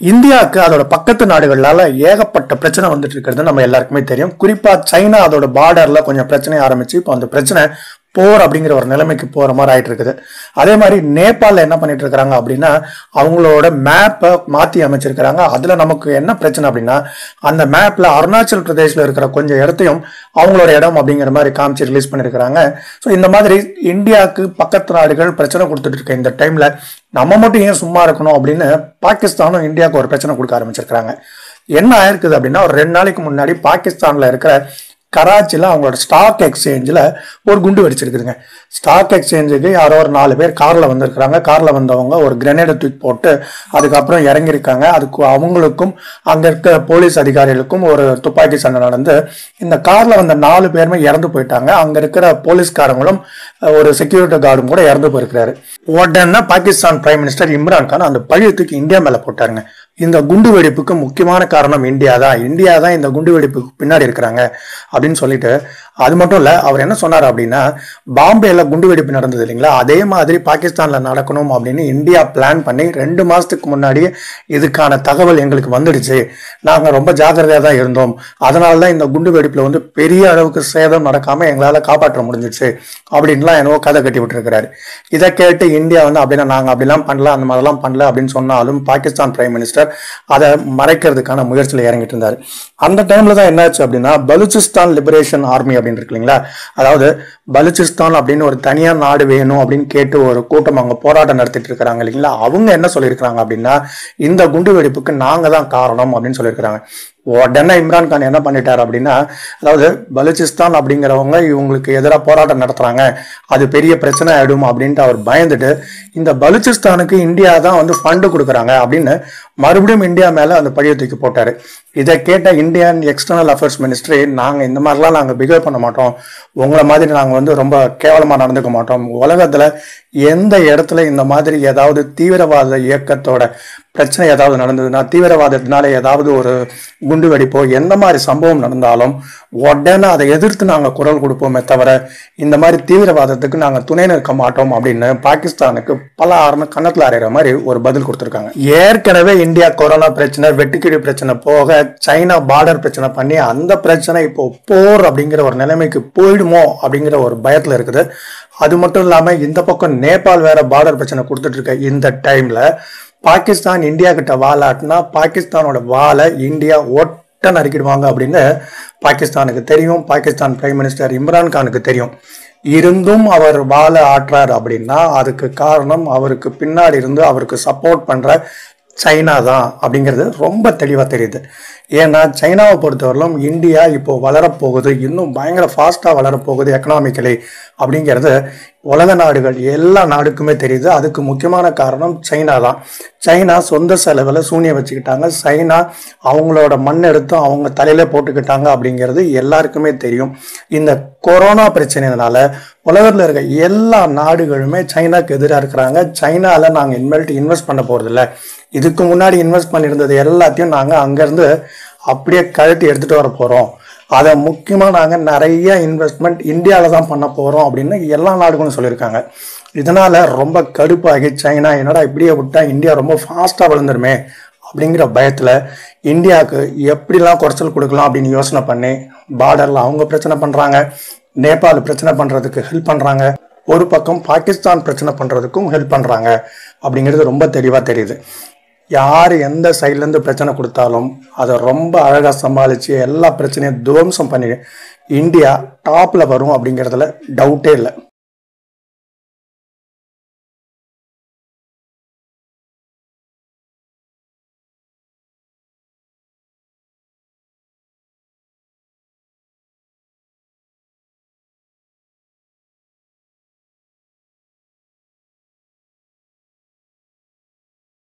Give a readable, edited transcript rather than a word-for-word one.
இந்தியாவுக்கு அதோட பக்கத்து நாடுகளால ஏகப்பட்ட பிரச்சனை வந்துட்டு இருக்கிறது நம்ம எல்லாருக்குமே தெரியும். குறிப்பா சைனா அதோட பார்டர்ல கொஞ்சம் பிரச்சனை ஆரம்பிச்சு இப்போ அந்த பிரச்சனை போர் அப்படிங்கிற ஒரு நிலைமைக்கு போற மாதிரி ஆயிட்டு இருக்குது. அதே மாதிரி நேபாளில் என்ன பண்ணிட்டு இருக்காங்க அப்படின்னா அவங்களோட மேப்பை மாத்தி அமைச்சிருக்கிறாங்க. அதுல நமக்கு என்ன பிரச்சனை அப்படின்னா அந்த மேப்ல அருணாச்சல் பிரதேஷ்ல இருக்கிற கொஞ்சம் இடத்தையும் அவங்களோட இடம் அப்படிங்கிற மாதிரி காமிச்சு ரிலீஸ் பண்ணிருக்கிறாங்க. ஸோ இந்த மாதிரி இந்தியாவுக்கு பக்கத்து நாடுகள் பிரச்சனை கொடுத்துட்டு இருக்க இந்த டைம்ல நம்ம மட்டும் ஏன் சும்மா இருக்கணும் அப்படின்னு பாகிஸ்தானும் இந்தியாவுக்கு ஒரு பிரச்சனை கொடுக்க ஆரம்பிச்சிருக்கிறாங்க. என்ன ஆயிருக்குது அப்படின்னா ஒரு 2 நாளைக்கு முன்னாடி பாகிஸ்தான்ல இருக்கிற கராச்சியில் அவங்களோட ஸ்டாக் எக்ஸ்சேஞ்சில் ஒரு குண்டு வெடிச்சிருக்குதுங்க. ஸ்டாக் எக்ஸ்சேஞ்சுக்கு யாரோ ஒரு 4 பேர் காரில் வந்திருக்கிறாங்க. காரில் வந்தவங்க ஒரு கிரனேடை தூக்கி போட்டு அதுக்கப்புறம் இறங்கியிருக்காங்க. அதுக்கு அவங்களுக்கும் அங்கே இருக்க போலீஸ் அதிகாரிகளுக்கும் ஒரு துப்பாக்கி சண்டை நடந்து இந்த காரில் வந்த 4 பேருமே இறந்து போயிட்டாங்க. அங்கே இருக்கிற போலீஸ்காரங்களும் ஒரு செக்யூரிட்டி கார்டும் கூட இறந்து போயிருக்கிறாரு. உடனே பாகிஸ்தான் பிரைம் மினிஸ்டர் இம்ரான் கான் அந்த பழியை தூக்கி இந்தியா மேலே போட்டாருங்க. இந்த குண்டு வெடிப்புக்கு முக்கியமான காரணம் இந்தியா தான் இந்த குண்டு வெடிப்புக்கு பின்னாடி இருக்கிறாங்க அப்படின்னு சொல்லிட்டு, அது மட்டும் இல்ல அவர் என்ன சொன்னார் அப்படின்னா பாம்பேல குண்டு வெடிப்பு நடந்தது இல்லைங்களா, அதே மாதிரி பாகிஸ்தான்ல நடக்கணும் அப்படின்னு இந்தியா பிளான் பண்ணி 2 மாசத்துக்கு முன்னாடியே இதுக்கான தகவல் எங்களுக்கு வந்துடுச்சு, நாங்க ரொம்ப ஜாக்கிரதையா தான் இருந்தோம், அதனாலதான் இந்த குண்டு வெடிப்புல வந்து பெரிய அளவுக்கு சேதம் நடக்காம எங்களால காப்பாற்ற முடிஞ்சிச்சு அப்படின்லாம் என்னவோ கதை கட்டி விட்டு இருக்கிறாரு. இதை கேட்டு இந்தியா வந்து அப்படின்னா நாங்க அப்படிலாம் பண்ணல அந்த மாதிரிலாம் பண்ணல அப்படின்னு சொன்னாலும் பாகிஸ்தான் பிரைம் மினிஸ்டர் அதை மறைக்கிறதுக்கான முயற்சியில் இறங்கிட்டு இருந்தாரு. அந்த டைம்ல தான் என்னாச்சு அப்படின்னா பலுச்சிஸ்தான் லிபரேஷன் ஆர்மி அப்படின்னு இருக்கு இல்லைங்களா, அதாவது பலுச்சிஸ்தான் அப்படின்னு ஒரு தனியார் நாடு வேணும் அப்படின்னு கேட்டு ஒரு கூட்டம் அவங்க போராட்டம் நடத்திட்டு இருக்கிறாங்க இல்லைங்களா, அவங்க என்ன சொல்லியிருக்கிறாங்க அப்படின்னா இந்த குண்டு வெடிப்புக்கு நாங்க தான் காரணம் அப்படின்னு சொல்லியிருக்கிறாங்க. உடனே இம்ரான் கான் என்ன பண்ணிட்டார் அப்படின்னா, அதாவது பலுச்சிஸ்தான் அப்படிங்கிறவங்க இவங்களுக்கு எதிராக போராட்டம் நடத்துறாங்க, அது பெரிய பிரச்சனை ஆயிடும் அப்படின்ட்டு அவர் பயந்துட்டு இந்த பலுச்சிஸ்தானுக்கு இந்தியா தான் வந்து ஃபண்டு கொடுக்குறாங்க அப்படின்னு மறுபடியும் இந்தியா மேல அந்த பழியை தூக்கி போட்டாரு. இதை கேட்ட இந்தியன் எக்ஸ்டர்னல் அஃபேர்ஸ் மினிஸ்ட்ரி நாங்க இந்த மாதிரிலாம் நாங்க பிஹேவ் பண்ண மாட்டோம், உங்களை மாதிரி நாங்க வந்து ரொம்ப கேவலமா நடந்துக்க மாட்டோம், உலகத்துல எந்த இடத்துல இந்த மாதிரி ஏதாவது தீவிரவாத இயக்கத்தோட பிரச்சனை ஏதாவது நடந்ததுன்னா தீவிரவாதத்தினால ஏதாவது ஒரு குண்டு வெடிப்போ எந்த மாதிரி சம்பவம் நடந்தாலும் உடனே அதை எதிர்த்து நாங்க குரல் கொடுப்போமே தவிர இந்த மாதிரி தீவிரவாதத்துக்கு நாங்க துணை நிற்க மாட்டோம் அப்படின்னு பாகிஸ்தானுக்கு பல கன்னத்துல அறையிற மாதிரி ஒரு பதில் கொடுத்திருக்காங்க. ஏற்கனவே இந்தியா கொரோனா பிரச்சனை வெட்டுக்கிழி பிரச்சனை போக சைனா பார்டர் பிரச்சனை பண்ணி அந்த பிரச்சனை இப்போ போர் அப்படிங்கிற ஒரு நிலைமைக்கு போயிடுமோ அப்படிங்கிற ஒரு பயத்துல இருக்குது. அது மட்டும் இல்லாம இந்த பக்கம் நேபாள் வேற பார்டர் பிரச்சனை கொடுத்துட்டு இருக்க இந்த டைம்ல பாகிஸ்தான் இந்தியா கிட்ட வாலாட்டினா பாகிஸ்தானோட வாலை இந்தியா ஒட்ட நறுக்கிடுவாங்க அப்படின்னு பாகிஸ்தானுக்கு தெரியும், பாகிஸ்தான் பிரைம் மினிஸ்டர் இம்ரான் கானுக்கு தெரியும். இருந்தும் அவர் வாலை ஆட்டுறாரு அப்படின்னா அதுக்கு காரணம் அவருக்கு பின்னாடி இருந்து அவருக்கு சப்போர்ட் பண்ற சைனா தான் அப்படிங்கிறது ரொம்ப தெளிவா தெரியுது. ஏன்னா சைனாவை பொறுத்தவரையிலும் இந்தியா இப்போ வளரப்போகுது, இன்னும் பயங்கர ஃபாஸ்டா வளரப்போகுது எக்கனாமிக்கலி அப்படிங்கிறது உலக நாடுகள் எல்லா நாடுக்குமே தெரியுது. அதுக்கு முக்கியமான காரணம் சைனா தான். சைனா சொந்த செலவில் சூனியம் வச்சுக்கிட்டாங்க, சைனா அவங்களோட மண் எடுத்து அவங்க தலையில போட்டுக்கிட்டாங்க அப்படிங்கிறது எல்லாருக்குமே தெரியும். இந்த கொரோனா பிரச்சனைனால உலகத்தில் இருக்க எல்லா நாடுகளுமே சைனாக்கு எதிராக இருக்கிறாங்க. சைனால நாங்கள் இனிமேல்ட்டு இன்வெஸ்ட் பண்ண போறது இல்லை, இதுக்கு முன்னாடி இன்வெஸ்ட் பண்ணியிருந்தது எல்லாத்தையும் நாங்கள் அங்கேருந்து அப்படியே கழட்டி எடுத்துட்டு வர போறோம், அதை முக்கியமாக நாங்கள் நிறைய இன்வெஸ்ட்மெண்ட் இந்தியாவில் தான் பண்ண போகிறோம் அப்படின்னு எல்லா நாடுகளும் சொல்லியிருக்காங்க. இதனால ரொம்ப கடுப்பாகி சைனா என்னடா இப்படியே விட்டா இந்தியா ரொம்ப ஃபாஸ்ட்டாக வளர்ந்துருமே அப்படிங்கிற பயத்தில் இந்தியாவுக்கு எப்படிலாம் குறைச்சல் கொடுக்கலாம் அப்படின்னு யோசனை பண்ணி பார்டரில் அவங்க பிரச்சனை பண்ணுறாங்க, நேபாள் பிரச்சனை பண்ணுறதுக்கு ஹெல்ப் பண்ணுறாங்க, ஒரு பக்கம் பாகிஸ்தான் பிரச்சனை பண்ணுறதுக்கும் ஹெல்ப் பண்ணுறாங்க அப்படிங்கிறது ரொம்ப தெளிவாக தெரியுது. யார் எந்த சைட்லேருந்து பிரச்சனை கொடுத்தாலும் அதை ரொம்ப அழகாக சமாளித்து எல்லா பிரச்சனையும் துவம்சம் பண்ணி இந்தியா டாப்பில் வரும் அப்படிங்கிறதுல டவுட்டே இல்லை.